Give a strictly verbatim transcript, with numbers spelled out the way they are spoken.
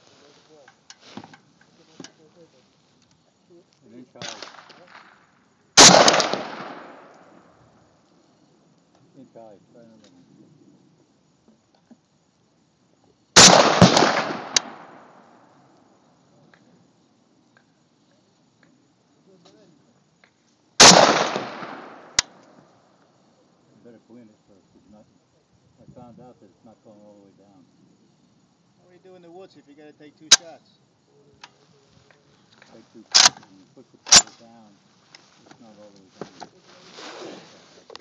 An inch high. Inch high. Try another one. You better clean it first. It's not. I found out that it's not going all the way down. What do you do in the woods if you got to take two shots? Take two shots and you push the pedal down. It's not all the way down.